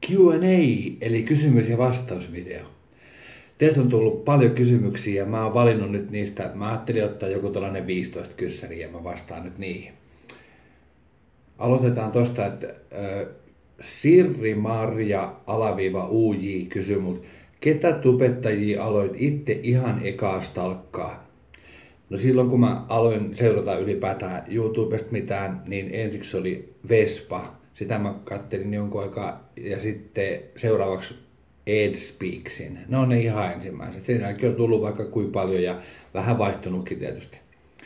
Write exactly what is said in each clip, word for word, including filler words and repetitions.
Q and A, eli kysymys- ja vastausvideo. Teiltä on tullut paljon kysymyksiä ja mä oon valinnut nyt niistä. Mä ajattelin ottaa joku tällainen viisitoista kyssäriä ja mä vastaan nyt niihin. Aloitetaan tosta, että äh, Sirri Marja alaviiva U J kysyy mut, ketä tubettajia aloit itse ihan ekaa stalkkaa? No silloin kun mä aloin seurata ylipäätään YouTubesta mitään, niin ensiksi oli Vespa. Sitä mä kattelin jonkun aikaa ja sitten seuraavaksi Edspeaksin. Ne on ne ihan ensimmäiset. Sen jälkeen on tullut vaikka kuin paljon ja vähän vaihtunutkin tietysti.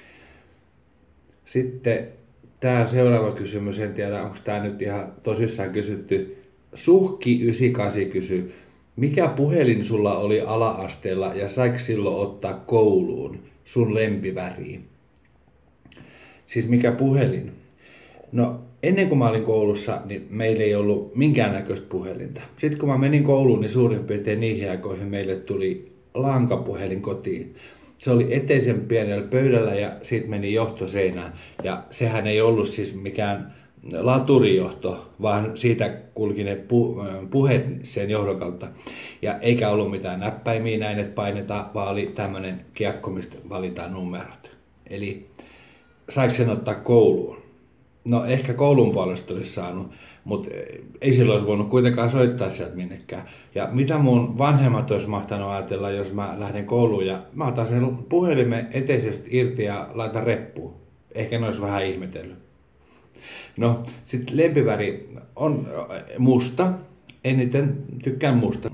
Sitten tää seuraava kysymys, en tiedä onko tää nyt ihan tosissaan kysytty. Suhki yhdeksänkymmentäkahdeksan kysyy, mikä puhelin sulla oli ala-asteella ja saiko silloin ottaa kouluun sun lempiväriin? Siis mikä puhelin? No ennen kuin mä olin koulussa, niin meillä ei ollut minkäännäköistä puhelinta. Sitten kun mä menin kouluun, niin suurin piirtein niihin aikoihin meille tuli lankapuhelin kotiin. Se oli eteisen pienellä pöydällä ja siitä meni johto seinään. Ja sehän ei ollut siis mikään laturijohto, vaan siitä kulki ne pu- puheet sen johdon kautta. Ja eikä ollut mitään näppäimiä näin, että painetaan, vaan oli tämmönen kiekko, mistä valitaan numerot. Eli saiko sen ottaa kouluun? No ehkä koulun puolesta olisi saanut, mutta ei silloin olisi voinut kuitenkaan soittaa sieltä minnekään. Ja mitä mun vanhemmat olisi mahtanut ajatella, jos mä lähden kouluun ja mä otan sen puhelimen eteisestä irti ja laitan reppuun. Ehkä ne olisi vähän ihmetellyt. No, sitten lempiväri on musta. Eniten tykkään musta.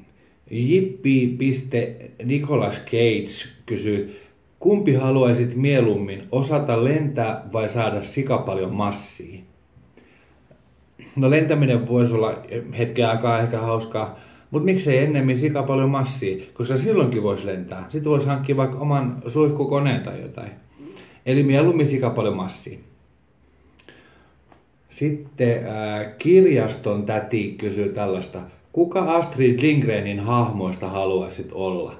Jippi.Nicolas Cage kysyy, kumpi haluaisit mieluummin, osata lentää vai saada sika paljon massia? No lentäminen voisi olla hetken aikaa ehkä hauskaa, mutta miksei ennemmin sika paljon massia, koska silloinkin voisi lentää. Sitten voisi hankkia vaikka oman suihkukoneen tai jotain. Eli mieluummin sika paljon massia. Sitten äh, kirjaston täti kysyy tällaista. Kuka Astrid Lindgrenin hahmoista haluaisit olla?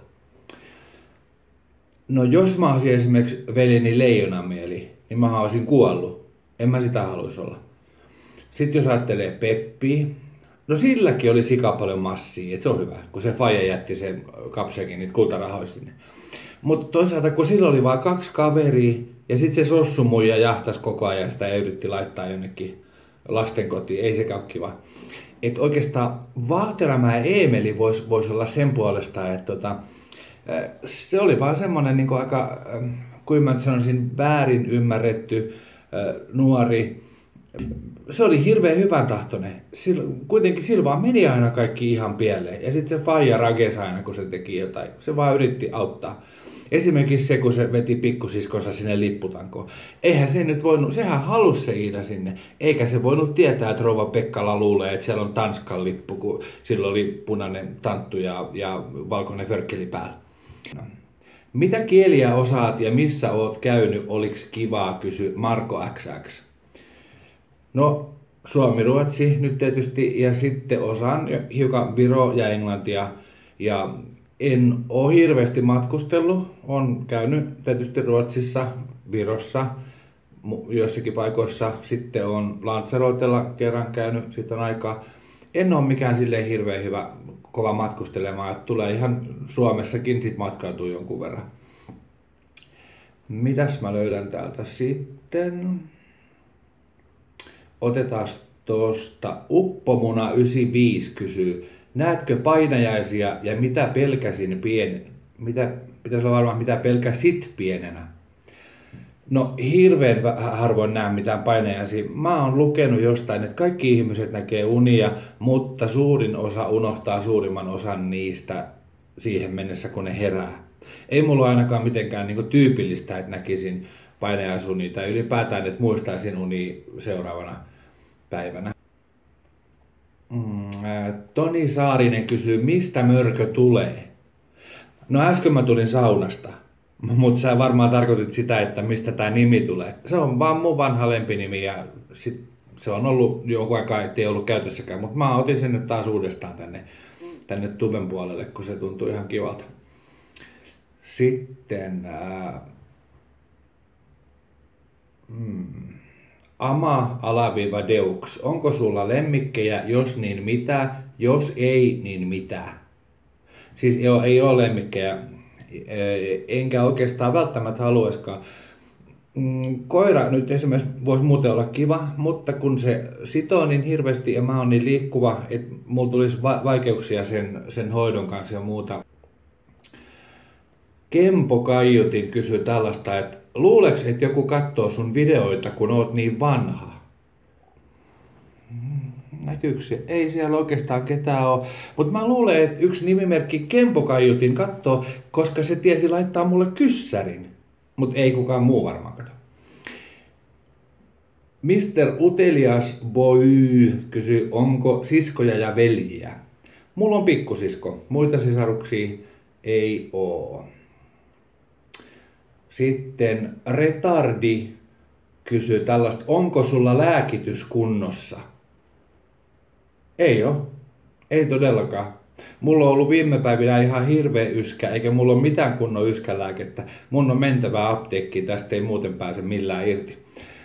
No jos mä olisin esimerkiksi veljeni Leijonamieli, niin mä olisin kuollut. En mä sitä haluaisi olla. Sitten jos ajattelee Peppiä, no silläkin oli sika paljon massia, että se on hyvä, kun se faija jätti sen kapsekin niitä kultarahoja sinne. Mutta toisaalta kun sillä oli vain kaksi kaveria ja sitten se sossumuija jahtasi koko ajan sitä ja yritti laittaa jonnekin lastenkotiin, ei sekään ole kiva. Että oikeastaan Vaateramäen Eemeli voisi vois olla sen puolesta, että tota, se oli vaan semmoinen niin aika, kuin mä sanoisin, väärin ymmärretty nuori. Se oli hirveän hyvän tahtoinen. Kuitenkin sillä vaan meni aina kaikki ihan pieleen. Ja sitten se faija rakesi aina, kun se teki jotain. Se vaan yritti auttaa. Esimerkiksi se, kun se veti pikkusiskonsa sinne lipputankoon. Eihän se nyt voinut, sehän halusi se Iida sinne. Eikä se voinut tietää, että rouva Pekkala luulee, että siellä on Tanskan lippu, kun sillä oli punainen tanttu ja, ja valkoinen förkkeli päällä. Mitä kieliä osaat ja missä oot käynyt, oliks kivaa, kysy Marko X X. No, suomi, ruotsi nyt tietysti ja sitten osaan hiukan viro ja englantia ja en ole hirveästi matkustellut. Olen käynyt tietysti Ruotsissa, Virossa, joissakin paikoissa. Sitten olen Lanzarotella kerran käynyt, siitä on aikaa. En ole mikään silleen hirveän hyvä kova matkustelemaan, että tulee ihan Suomessakin sit matkautuu jonkun verran. Mitäs mä löydän täältä sitten? Otetaan tosta. Uppomuna yhdeksänkymmentäviisi kysyy. Näetkö painajaisia ja mitä pelkäsin pien... Mitä, pitäisi olla varmaan mitä pelkäsit pienenä? No hirveän harvoin näen mitään painajaisia. Mä oon lukenut jostain, että kaikki ihmiset näkee unia, mutta suurin osa unohtaa suurimman osan niistä siihen mennessä, kun ne herää. Ei mulla ainakaan mitenkään niin kuin tyypillistä, että näkisin painajaisunia tai ylipäätään, että muistaisin unia seuraavana päivänä. Toni Saarinen kysyy, mistä mörkö tulee? No äsken mä tulin saunasta, mutta sä varmaan tarkoitit sitä, että mistä tää nimi tulee. Se on vaan mun vanha lempinimi ja sit se on ollut joku aika, ettei ollut käytössäkään, mutta mä otin sen nyt taas uudestaan tänne, tänne tuben puolelle, kun se tuntuu ihan kivalta. Sitten ää, hmm, Ama alaviiva Deux. Onko sulla lemmikkejä? Jos niin mitä? Jos ei, niin mitä? Siis joo, ei ole lemmikkejä. Enkä oikeastaan välttämättä haluaisikaan. Koira nyt esimerkiksi voisi muuten olla kiva, mutta kun se sitoo niin hirveästi ja mä oon niin liikkuva, että mulla tulisi vaikeuksia sen, sen hoidon kanssa ja muuta. Kempo Kaiutin kysyy tällaista, että luuleks, että joku katsoo sun videoita, kun oot niin vanha? Näkyykö se? Ei siellä oikeastaan ketään ole. Mutta mä luulen, että yksi nimimerkki Kempo Kaiutin katsoo, koska se tiesi laittaa mulle kyssärin. Mutta ei kukaan muu varmaan kato. mister Utelias Boy kysyy, onko siskoja ja veljiä? Mulla on pikkusisko, muita sisaruksia ei oo. Sitten Retardi kysyy tällaista, onko sulla lääkitys kunnossa? Ei oo, ei todellakaan. Mulla on ollut viime päivinä ihan hirveä yskä, eikä mulla ole mitään kunnon yskälääkettä. Mun on mentävä apteekkiin, tästä ei muuten pääse millään irti.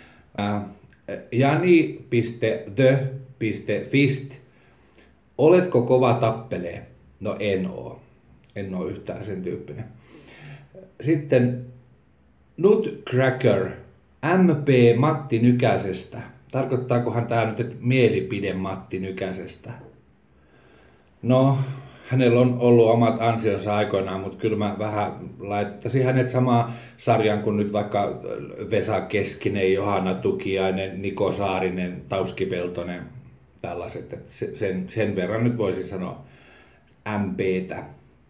jani piste the piste fist. Oletko kova tappelee? No en oo. En oo yhtään sen tyyppinen. Sitten Nutcracker M P Matti Nykäsestä. Tarkoittaakohan tää nyt, että mielipide Matti Nykäsestä? No, hänellä on ollut omat ansionsa aikoinaan, mutta kyllä mä vähän laittaisin hänet samaan sarjan kuin nyt vaikka Vesa Keskinen, Johanna Tukiainen, Niko Saarinen, Tauski Peltonen, tällaiset. Että sen, sen verran nyt voisin sanoa M P:tä.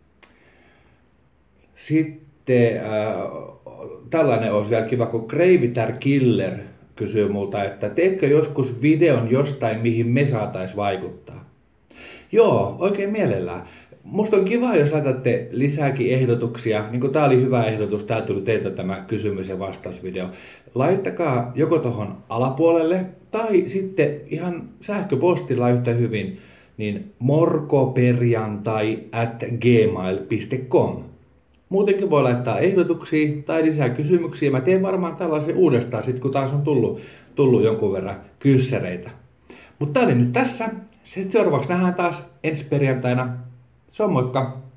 Sitten äh, tällainen olisi vielä kiva, kun Gravitär Killer kysyy multa, että teetkö joskus videon jostain, mihin me saatais vaikuttaa? Joo, oikein mielellään. Musta on kiva, jos laitatte lisääkin ehdotuksia. Niin kuin tää oli hyvä ehdotus, tää tuli teiltä tämä kysymys- ja vastausvideo. Laittakaa joko tohon alapuolelle tai sitten ihan sähköpostilla yhtä hyvin, niin morkoperjantai at gmail piste com. Muutenkin voi laittaa ehdotuksia tai lisää kysymyksiä. Mä teen varmaan tällaisen uudestaan, sit kun taas on tullut, tullut jonkun verran kyssäreitä. Mutta tää oli nyt tässä. Sitten seuraavaksi nähdään taas ensi perjantaina. Se on moikka!